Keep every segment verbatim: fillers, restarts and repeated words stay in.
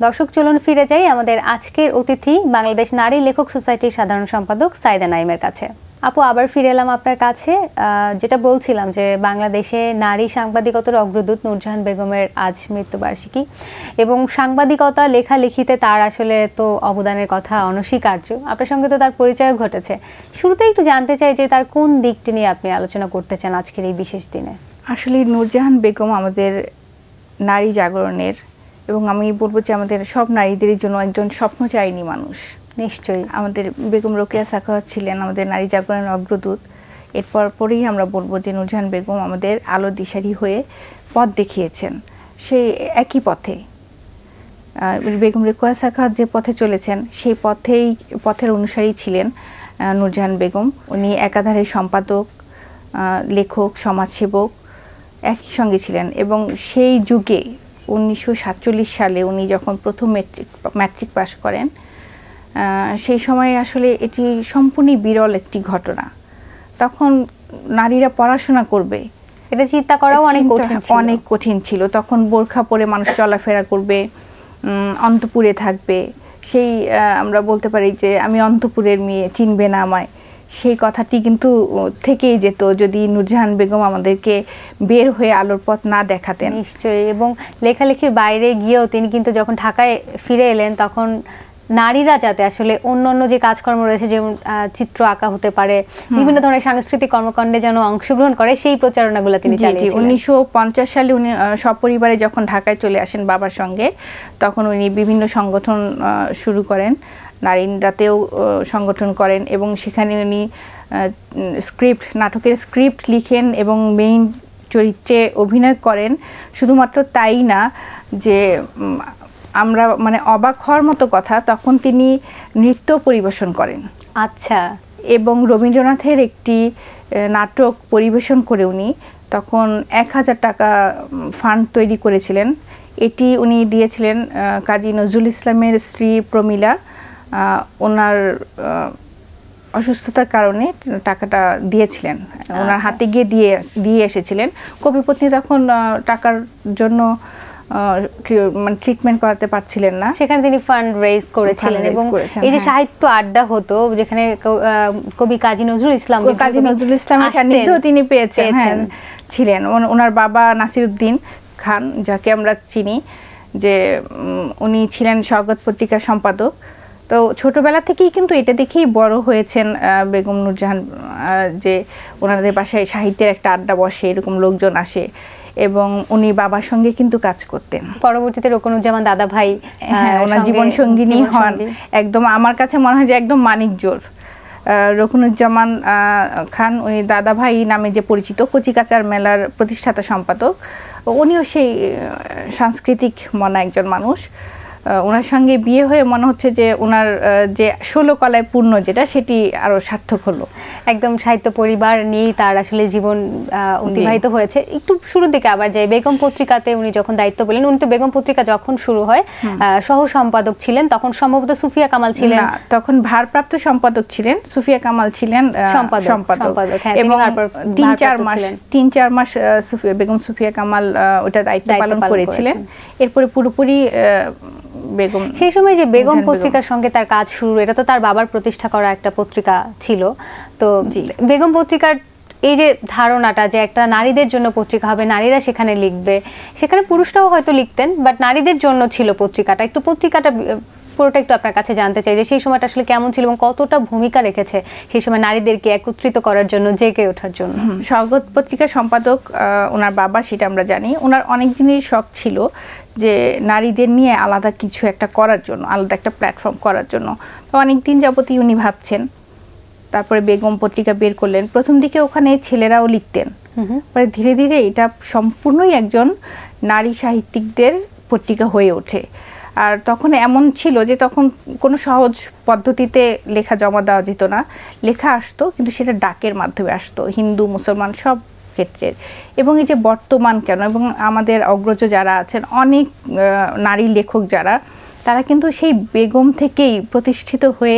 দর্শক চলুন ফিরে যাই আমাদের আজকের অতিথি বাংলাদেশ নারী লেখক সোসাইটির সাধারণ সম্পাদক সাইদা নাইমের কাছে। আপু আবার ফিরে এলাম আপনার কাছে। যেটা বলছিলাম যে বাংলাদেশে নারী সাংবাদিকতার অগ্রদূত নূরজাহান বেগমের আজ মৃত্যুবার্ষিকী এবং সাংবাদিকতা লেখালেখিতে তার আসলে তো অবদানের কথা অনস্বীকার্য। আপনার সঙ্গে তো তার পরিচয় ঘটেছে। শুরুতে একটু জানতে চাই যে তার কোন দিকটি নিয়ে আপনি আলোচনা করতে চান আজকের এই বিশেষ দিনে। আসলে নূরজাহান বেগম আমাদের নারী জাগরণের এবং আমি বলবো যে আমাদের সব নারীদের জন্য একজন স্বপ্নচারিণী মানুষ। নিশ্চয়ই আমাদের বেগম রোকেয়া সাখাওয়াত ছিলেন আমাদের নারী জাগরণের অগ্রদূত। এরপর পরেই আমরা বলবো যে নূরজাহান বেগম আমাদের আলো দিশারি হয়ে পথ দেখিয়েছেন সেই একই পথে। বেগম রোকেয়া সাখাওয়াত যে পথে চলেছেন সেই পথেই পথের অনুসারী ছিলেন নূরজাহান বেগম। উনি একাধারে সম্পাদক, লেখক, সমাজসেবক একই সঙ্গে ছিলেন এবং সেই যুগে উনিশশো সাতচল্লিশ সালে উনি যখন প্রথম ম্যাট্রিক ম্যাট্রিক পাস করেন সেই সময়ে আসলে এটি সম্পূর্ণই বিরল একটি ঘটনা। তখন নারীরা পড়াশোনা করবে এটা চিন্তা করাও অনেক কঠিন অনেক কঠিন ছিল। তখন বোরখা পরে মানুষ চলাফেরা করবে, অন্তপুরে থাকবে। সেই আমরা বলতে পারি যে আমি অন্তপুরের মেয়ে, চিনবে না আমায়, সেই কথাটি কিন্তু থেকেই যেত যদি নূরজাহান বেগম আমাদেরকে বের হয়ে আলোর পথ না দেখাতেন। নিশ্চয়ই। এবং লেখালেখির বাইরে গিয়েও তিনি কিন্তু যখন ঢাকায় ফিরে এলেন তখন নারীরা যাতে আসলে অন্য অন্য যে কাজকর্ম রয়েছে যেমন চিত্র আঁকা হতে পারে, বিভিন্ন ধরনের সাংস্কৃতিক কর্মকাণ্ডে যেন অংশগ্রহণ করে সেই প্রচারণাগুলো তিনি চালিয়েছিলেন। উনিশশো পঞ্চাশ সালে উনি সপরিবারে যখন ঢাকায় চলে আসেন বাবার সঙ্গে, তখন উনি বিভিন্ন সংগঠন শুরু করেন, নারীরাতেও সংগঠন করেন এবং সেখানে উনি স্ক্রিপ্ট নাটকের স্ক্রিপ্ট লিখেন এবং মেইন চরিত্রে অভিনয় করেন। শুধুমাত্র তাই না, যে আমরা মানে অবাক হওয়ার মতো কথা, তখন তিনি নৃত্য পরিবেশন করেন। আচ্ছা। এবং রবীন্দ্রনাথের একটি নাটক পরিবেশন করে উনি তখন এক হাজার টাকা ফান্ড তৈরি করেছিলেন। এটি উনি দিয়েছিলেন কাজী নজরুল ইসলামের স্ত্রী প্রমীলা। ওনার অসুস্থতার কারণে টাকাটা দিয়েছিলেন, ওনার হাতে গিয়ে দিয়ে দিয়ে এসেছিলেন। কবিপত্নী তখন টাকার জন্য মানে ট্রিটমেন্ট করাতে পারছিলেন না, সেখানে তিনি ফান্ড রেজ করেছিলেন। এবং এই যে সাহিত্য আড্ডা হতো যেখানে কবি কাজী নজরুল ইসলাম কাজী নজরুল ইসলামের সান্নিধ্য তিনি পেয়েছেন ছিলেন। ওনার বাবা নাসিরউদ্দিন খান, যাকে আমরা চিনি, যে উনি ছিলেন স্বাগত পত্রিকার সম্পাদক। তো ছোটবেলা থেকেই কিন্তু এটা দেখেই বড় হয়েছেন বেগম নূরজাহান, যে ওনাদের বাসায় সাহিত্যের একটা আড্ডা বসে, এরকম লোকজন আসে এবং উনি বাবার সঙ্গে কিন্তু কাজ করতেন। পরবর্তীতে রোকনুজ্জামান দাদা ভাই ওনার জীবন সঙ্গিনী হন। একদম আমার কাছে মনে হয় যে একদম মানিক জোর। রোকনুজ্জামান খান উনি দাদা ভাই নামে যে পরিচিত, কচিকাচার মেলার প্রতিষ্ঠাতা সম্পাদক, উনিও সেই সাংস্কৃতিক মনা একজন মানুষ। ওনার সঙ্গে বিয়ে হয়ে মনে হচ্ছে যে ওনার যে ষোলো কলায় পূর্ণ যেটা, সেটি আরো সার্থক হলো। একদম সাহিত্য পরিবার নিয়েই তার আসলে জীবন অতিবাহিত হয়েছে। একটু শুরুর দিকে আবার যাই, বেগম পত্রিকাতে উনি যখন দায়িত্ব পেলেন, উনি তো বেগম পত্রিকা যখন শুরু হয় সহ সম্পাদক ছিলেন, তখন সম্ভবত সুফিয়া কামাল ছিলেন। তখন ভারপ্রাপ্ত সম্পাদক ছিলেন, সুফিয়া কামাল ছিলেন সম্পাদক এবং তিন চার মাস তিন চার মাস বেগম সুফিয়া কামাল ওটা দায়িত্ব পালন করেছিলেন। এরপরে পুরোপুরি বেগম। সেই সময় যে বেগম পত্রিকার সঙ্গে তার কাজ শুরু, এটা তো তার বাবার প্রতিষ্ঠা করা একটা পত্রিকা ছিল। তো বেগম পত্রিকার এই যে ধারণাটা যে একটা নারীদের জন্য পত্রিকা হবে, নারীরা সেখানে লিখবে, সেখানে পুরুষরাও হয়তো লিখতেন, বাট নারীদের জন্য ছিল পত্রিকাটা। একটু পত্রিকাটা পুরোটা একটু আপনার কাছে জানতে চাই যে সেই সময়টা আসলে কেমন ছিল এবং কতটা ভূমিকা রেখেছে সেই সময় নারীদেরকে একত্রিত করার জন্য, জেগে ওঠার জন্য। স্বাগত পত্রিকার সম্পাদক ওনার বাবা, সেটা আমরা জানি। ওনার অনেক দিনের শখ ছিল যে নারীদের নিয়ে আলাদা কিছু একটা করার জন্য, আলাদা একটা প্ল্যাটফর্ম করার জন্য। তো অনেক দিন যাবতই উনি ভাবছেন। তারপরে বেগম পত্রিকা বের করলেন। প্রথম দিকে ওখানে ছেলেরাও লিখতেন, পরে ধীরে ধীরে এটা সম্পূর্ণই একজন নারী সাহিত্যিকদের পত্রিকা হয়ে ওঠে। আর তখন এমন ছিল যে তখন কোনো সহজ পদ্ধতিতে লেখা জমা দেওয়া যেত না, লেখা আসতো কিন্তু সেটা ডাকের মাধ্যমে আসতো, হিন্দু মুসলমান সব ক্ষেত্রের। এবং এই যে বর্তমান কেন, এবং আমাদের অগ্রজ যারা আছেন অনেক নারী লেখক যারা, তারা কিন্তু সেই বেগম থেকেই প্রতিষ্ঠিত হয়ে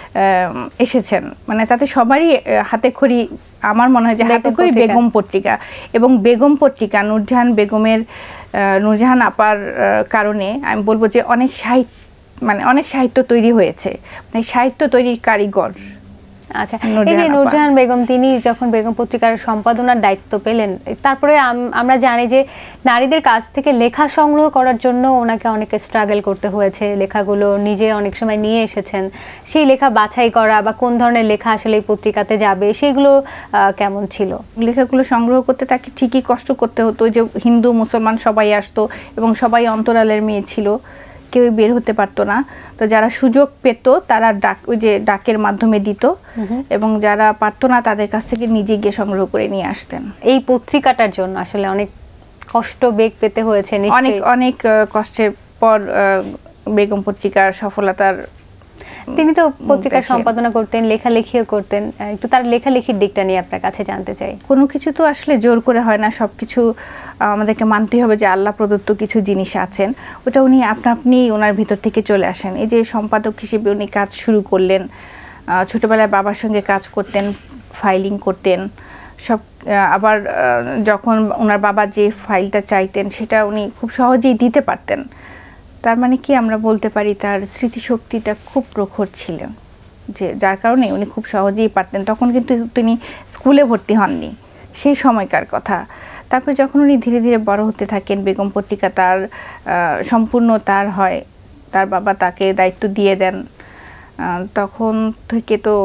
এসেছেন। মানে তাতে সবারই হাতে খড়ি, আমার মনে হয় যে হাতে খড়ি বেগম পত্রিকা। এবং বেগম পত্রিকা নূরজাহান বেগমের নূরজাহান আপার কারণে আমি বলবো যে অনেক সাহিত্য মানে অনেক সাহিত্য তৈরি হয়েছে, মানে সাহিত্য তৈরির কারিগর। আচ্ছা, এই যে নূরজাহান বেগম তিনি যখন বেগম পত্রিকার সম্পাদনার দায়িত্ব পেলেন, তারপরে আমরা জানি যে নারীদের কাছ থেকে লেখা সংগ্রহ করার জন্য ওনাকে অনেকে স্ট্রাগল করতে হয়েছে, লেখাগুলো নিজে অনেক সময় নিয়ে এসেছেন। সেই লেখা বাছাই করা বা কোন ধরনের লেখা আসলে এই পত্রিকাতে যাবে সেগুলো কেমন ছিল? লেখাগুলো সংগ্রহ করতে তাকে ঠিকই কষ্ট করতে হতো, যে হিন্দু মুসলমান সবাই আসতো এবং সবাই অন্তরালের মেয়ে ছিল, কেউ বের হতে পারতো না। তো যারা সুযোগ পেত তারা ডাক ওই যে ডাকের মাধ্যমে দিত, এবং যারা পারতো না তাদের কাছ থেকে নিজে গিয়ে সংগ্রহ করে নিয়ে আসতেন। এই পত্রিকাটার জন্য আসলে অনেক কষ্ট বেগ পেতে হয়েছে, অনেক অনেক কষ্টের পর বেগম পত্রিকার সফলতার। তিনি তো পত্রিকার সম্পাদনা করতেন, লেখালেখিও করতেন, একটু তার লেখালেখির দিকটা নিয়ে আপনার কাছে জানতে চাই। কোনো কিছু তো আসলে জোর করে হয় না, সব কিছু আমাদেরকে মানতেই হবে যে আল্লাহ প্রদত্ত কিছু জিনিস আছেন, ওটা উনি আপনা আপনি ওনার ভিতর থেকে চলে আসেন। এই যে সম্পাদক হিসেবে উনি কাজ শুরু করলেন, ছোটবেলায় বাবার সঙ্গে কাজ করতেন, ফাইলিং করতেন সব। আবার যখন ওনার বাবা যে ফাইলটা চাইতেন সেটা উনি খুব সহজেই দিতে পারতেন। তার মানে কি আমরা বলতে পারি তার স্মৃতিশক্তিটা খুব প্রখর ছিল, যে যার কারণে উনি খুব সহজেই পারতেন। তখন কিন্তু তিনি স্কুলে ভর্তি হননি, সেই সময়কার কথা। তারপরে যখন উনি ধীরে ধীরে বড় হতে থাকেন, বেগম পত্রিকা তার সম্পূর্ণ তার হয়, তার বাবা তাকে দায়িত্ব দিয়ে দেন, তখন থেকে তো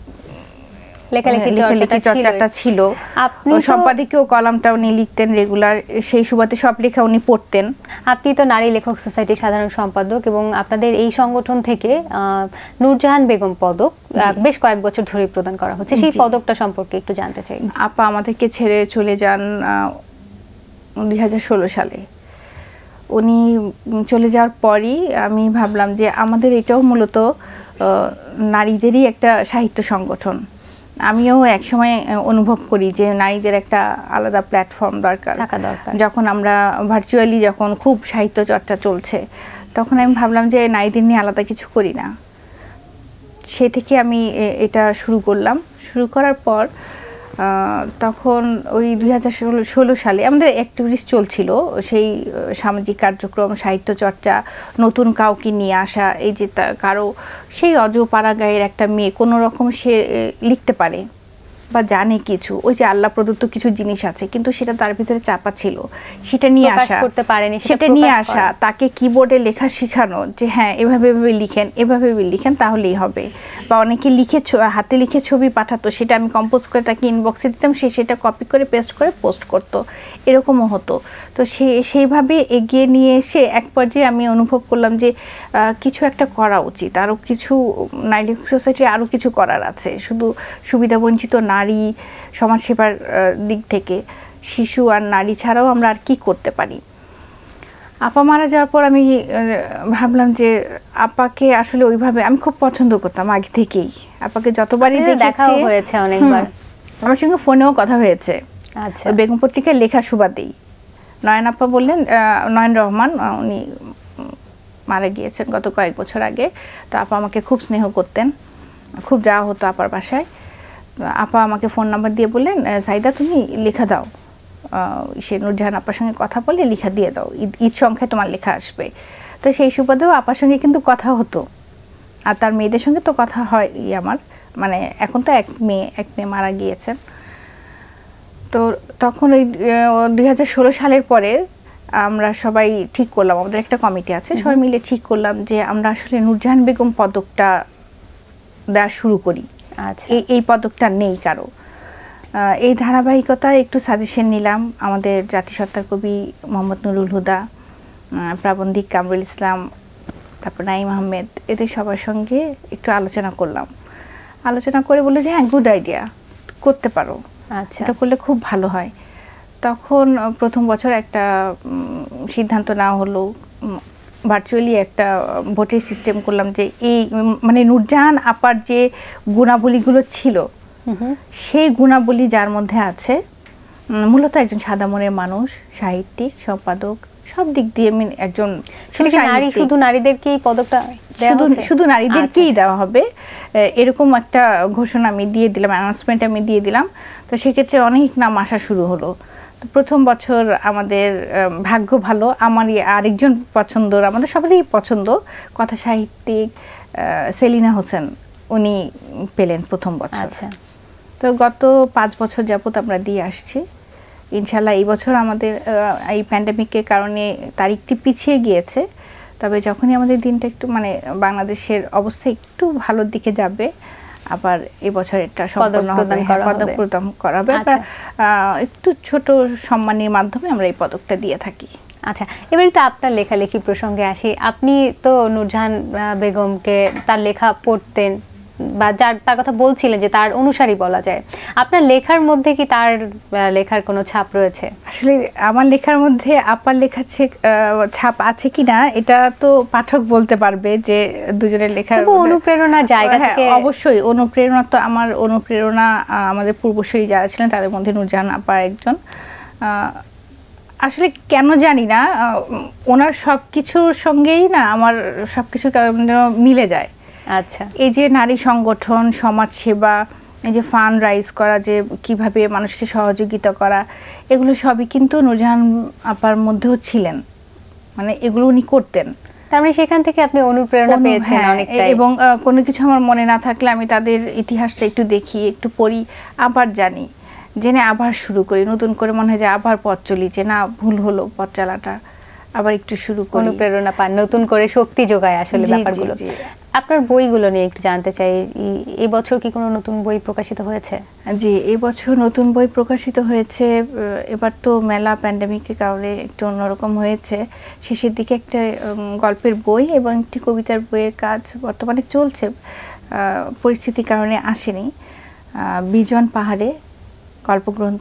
লেখালেখি চর্চাটা ছিল। সম্পাদকীয় কলামটা উনি লিখতেন রেগুলার, সেই সুবাদে সব লেখা উনি পড়তেন। আপনি তো নারী লেখক সোসাইটির সাধারণ সম্পাদক, এবং আপনাদের এই সংগঠন থেকে নূরজাহান বেগম পদক বেশ কয়েক বছর ধরে প্রদান করা হচ্ছে, সেই পদকটা সম্পর্কে একটু জানতে চাই। আপা আমাদেরকে ছেড়ে চলে যান দুই হাজার ষোলো সালে। উনি চলে যাওয়ার পরই আমি ভাবলাম যে আমাদের এটাও মূলত নারীদেরই একটা সাহিত্য সংগঠন। আমিও একসময় অনুভব করি যে নারীদের একটা আলাদা প্ল্যাটফর্ম দরকার। যখন আমরা ভার্চুয়ালি যখন খুব সাহিত্য চর্চা চলছে, তখন আমি ভাবলাম যে নারীদের নিয়ে আলাদা কিছু করি না। সে থেকে আমি এটা শুরু করলাম। শুরু করার পর তখন ওই দুই হাজার ষোলো ষোলো সালে আমাদের অ্যাক্টিভিটিস চলছিল, সেই সামাজিক কার্যক্রম, সাহিত্য চর্চা, নতুন কাউকে নিয়ে আসা। এই যে কারো সেই অজপাড়া গায়ের একটা মেয়ে কোনো রকম সে লিখতে পারে বা জানে কিছু, ওই যে আল্লাহ প্রদত্ত কিছু জিনিস আছে, কিন্তু সেটা তার ভিতরে চাপা ছিল, সেটা নিয়ে আসা করতে পারেনি, সেটা নিয়ে আসা, তাকে কিবোর্ডে লেখা শেখানো যে হ্যাঁ এভাবে এভাবে লিখেন, এভাবে লিখেন তাহলেই হবে। বা অনেকে লিখে হাতে লিখে ছবি পাঠাতো, সেটা আমি কম্পোজ করে তাকে ইনবক্সে দিতাম, সে সেটা কপি করে পেস্ট করে পোস্ট করতো, এরকমও হতো। তো সে সেইভাবে এগিয়ে নিয়ে এসে এক পর্যায়ে আমি অনুভব করলাম যে কিছু একটা করা উচিত, আরও কিছু নারী লেখক সোসাইটির আরও কিছু করার আছে। শুধু সুবিধাবঞ্চিত নারী সমাজসেবার দিক থেকে শিশু আর নারী ছাড়াও আমরা আর কি করতে পারি। আপা মারা যাওয়ার পর আমি ভাবলাম যে আপাকে আসলে ওইভাবে আমি খুব পছন্দ করতাম আগে থেকেই। আপাকে যতবারই দেখেছি, হয়েছে অনেকবার, আমার সঙ্গে ফোনেও কথা হয়েছে। আচ্ছা, বেগম পত্রিকায় লেখা সুবাদেই নয়ন আপা বললেন, নয়ন রহমান উনি মারা গিয়েছেন গত কয়েক বছর আগে। তো আপা আমাকে খুব স্নেহ করতেন, খুব যাওয়া হতো আপার বাসায়। আপা আমাকে ফোন নাম্বার দিয়ে বললেন, সাইদা তুমি লেখা দাও, সে নূরজাহান আপার সঙ্গে কথা বলে লেখা দিয়ে দাও, ঈদ ঈদ সংখ্যায় তোমার লেখা আসবে। তো সেই সুবাদেও আপার সঙ্গে কিন্তু কথা হতো, আর তার মেয়েদের সঙ্গে তো কথা হয় আমার, মানে এখন তো এক মেয়ে এক মেয়ে মারা গিয়েছেন। তো তখন ওই দুই হাজার ষোলো সালের পরে আমরা সবাই ঠিক করলাম, আমাদের একটা কমিটি আছে, সবাই মিলে ঠিক করলাম যে আমরা আসলে নূরজাহান বেগম পদকটা দেওয়া শুরু করি। এই এই পদকটা নেই কারো। এই ধারাবাহিকতা একটু সাজেশন নিলাম আমাদের জাতিসত্তার কবি মোহাম্মদ নুরুল হুদা, প্রাবন্ধিক কামরুল ইসলাম, তারপর নাইম আহমেদ, এদের সবার সঙ্গে একটু আলোচনা করলাম। আলোচনা করে বললো যে হ্যাঁ গুড আইডিয়া, করতে পারো, আচ্ছা এটা করলে খুব ভালো হয়। তখন প্রথম বছর একটা সিদ্ধান্ত নেওয়া হলো, ভার্চুয়ালি একটা ভোটের সিস্টেম করলাম যে এই মানে নূরজাহান আপার যে গুণাবলীগুলো ছিল সেই গুণাবলী যার মধ্যে আছে, মূলত একজন সাদা মনের মানুষ, সাহিত্যিক, সম্পাদক, সব দিক দিয়ে আমি একজন শুধু নারীদেরকেই পদকটা শুধু শুধু নারীদেরকেই দেওয়া হবে এরকম একটা ঘোষণা আমি দিয়ে দিলাম, অ্যানাউন্সমেন্ট আমি দিয়ে দিলাম। তো সেক্ষেত্রে অনেক নাম আসা শুরু হলো। প্রথম বছর আমাদের ভাগ্য ভালো, আমারই আরেকজন পছন্দর, আমাদের সবারই পছন্দ কথা সাহিত্যিক সেলিনা হোসেন, উনি পেলেন প্রথম বছর। আচ্ছা, তো গত পাঁচ বছর যাবত আমরা দিয়ে আসছি। ইনশাল্লাহ এই বছর আমাদের এই প্যান্ডেমিকের কারণে তারিখটি পিছিয়ে গিয়েছে, তবে যখনই আমাদের দিনটা একটু মানে বাংলাদেশের অবস্থা একটু ভালোর দিকে যাবে, আবার এই বছর এটা সম্পূর্ণ হবে, পদক প্রদান করা হবে। একটু ছোট সম্মানের মাধ্যমে আমরা এই পদকটা দিয়ে থাকি। আচ্ছা, এবার একটু আপনার লেখালেখি প্রসঙ্গে আসি। আপনি তো নূরজাহান বেগমকে তার লেখা পড়তেন বা যার তার কথা বলছিলেন যে তার অনুসারী বলা যায়, আপনার লেখার মধ্যে কি তার লেখার কোনো ছাপ রয়েছে? আসলে আমার লেখার মধ্যে আপার লেখার ছাপ আছে কিনা এটা তো পাঠক বলতে পারবে, যে দুজনের লেখার অনুপ্রেরণার জায়গা থেকে অবশ্যই অনুপ্রেরণা তো আমার অনুপ্রেরণা আমাদের পূর্বসূরি যারা ছিলেন তাদের মধ্যে নূরজাহান আপা একজন। আসলে কেন জানি না, ওনার সব কিছুর সঙ্গেই না আমার সব কিছু মিলে যায়। আচ্ছা, এই যে নারী সংগঠন, সমাজ সেবা, এই যে ফান্ড রাইজ করা, যে কিভাবে মানুষকে সহযোগিতা করা, এগুলো সবই কিন্তু নূরজাহান আপার মধ্যেও ছিলেন, মানে এগুলো উনি করতেন। তার মানে সেখান থেকে আপনি অনুপ্রেরণা পেয়েছেন অনেকটাই। এবং কোনো কিছু আমার মনে না থাকলে আমি তাদের ইতিহাসটা একটু দেখি, একটু পড়ি, আবার জানি, জেনে আবার শুরু করি, নতুন করে মনে হয় যে আবার পথ চলি, যে না ভুল হলো পথ চালাটা, আবার একটু শুরু করি, অনুপ্রেরণা পান, নতুন করে শক্তি যোগায় আসলে ব্যাপারগুলো। আপনার বইগুলো নিয়ে একটু জানতে চাই, এই বছর কি কোনো নতুন বই প্রকাশিত হয়েছে? জি, এই বছর নতুন বই প্রকাশিত হয়েছে। এবার তো মেলা প্যান্ডেমিকের কারণে একটু অন্যরকম হয়েছে। শেষের দিকে একটা গল্পের বই এবং একটি কবিতার বইয়ের কাজ বর্তমানে চলছে, পরিস্থিতির কারণে আসেনি। বিজন পাহাড়ে গল্পগ্রন্থ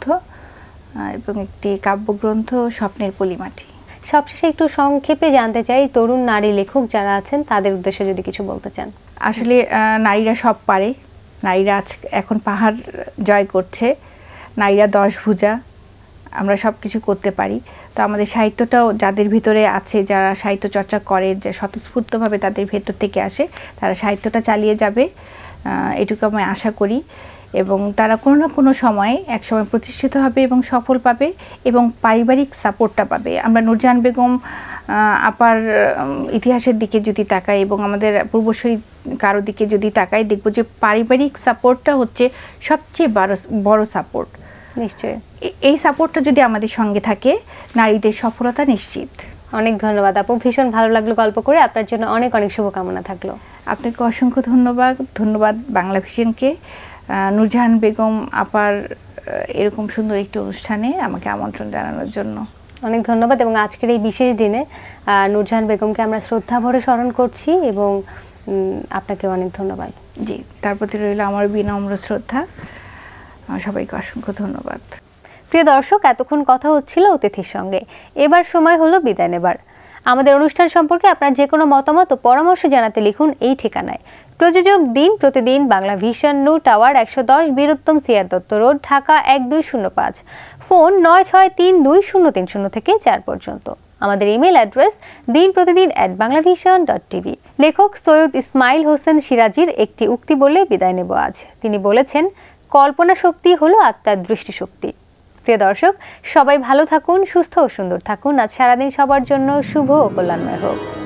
এবং একটি কাব্যগ্রন্থ স্বপ্নের পলিমাটি। সবশেষে একটু সংক্ষেপে জানতে চাই, তরুণ নারী লেখক যারা আছেন তাদের উদ্দেশ্যে যদি কিছু বলতে চান। আসলে নারীরা সব পারে, নারীরা আজ এখন পাহাড় জয় করছে, নারীরা দশ ভুজা, আমরা সব কিছু করতে পারি। তো আমাদের সাহিত্যটাও যাদের ভিতরে আছে, যারা সাহিত্য চর্চা করে, যে স্বতঃস্ফূর্তভাবে তাদের ভেতর থেকে আসে, তারা সাহিত্যটা চালিয়ে যাবে, এটুকু আমি আশা করি। এবং তারা কোনো না কোনো সময়ে একসময় প্রতিষ্ঠিত হবে এবং সফল পাবে এবং পারিবারিক সাপোর্টটা পাবে। আমরা নূরজাহান বেগম আপার ইতিহাসের দিকে যদি তাকাই এবং আমাদের পূর্বসূরি কারো দিকে যদি তাকাই, দেখবো যে পারিবারিক সাপোর্টটা হচ্ছে সবচেয়ে বড় বড় সাপোর্ট। নিশ্চয়ই এই সাপোর্টটা যদি আমাদের সঙ্গে থাকে, নারীদের সফলতা নিশ্চিত। অনেক ধন্যবাদ আপু, ভীষণ ভালো লাগলো গল্প করে। আপনার জন্য অনেক অনেক শুভকামনা থাকলো। আপনাকে অসংখ্য ধন্যবাদ। ধন্যবাদ বাংলাভিশনকে, নূরজাহান বেগম আপার এরকম সুন্দর একটি অনুষ্ঠানে আমাকে আমন্ত্রণ জানানোর জন্য অনেক ধন্যবাদ। এবং আজকের এই বিশেষ দিনে নূরজাহান বেগমকে আমরা শ্রদ্ধা ভরে স্মরণ করছি এবং আপনাকে অনেক ধন্যবাদ। জি, তার প্রতি রইল আমার বিনম্র শ্রদ্ধা। সবাইকে অসংখ্য ধন্যবাদ। প্রিয় দর্শক, এতক্ষণ কথা হচ্ছিল অতিথির সঙ্গে, এবার সময় হলো বিদায় নেবার। আমাদের অনুষ্ঠান সম্পর্কে আপনার যে কোনো মতামত ও পরামর্শ জানাতে লিখুন এই ঠিকানায়। প্রযোজক দিন প্রতিদিন, বাংলা ভিশন, নূর টাওয়ার, একশো দশ বীরুত্তম সিআর দত্ত রোড, ঢাকা এক দুই শূন্য পাঁচ। ফোন নয় ছয় তিন দুই শূন্য তিন শূন্য থেকে চার পর্যন্ত। আমাদের ইমেল অ্যাড্রেস দিন Protidin at Bangla vision dot TV. লেখক সৈয়দ ইসমাইল হোসেন সিরাজির একটি উক্তি বলে বিদায় নেব আজ। তিনি বলেছেন, কল্পনা শক্তি হলো আত্মার দৃষ্টিশক্তি। প্রিয় দর্শক, সবাই ভালো থাকুন, সুস্থ ও সুন্দর থাকুন। আজ সারাদিন সবার জন্য শুভ ও কল্যাণময় হোক।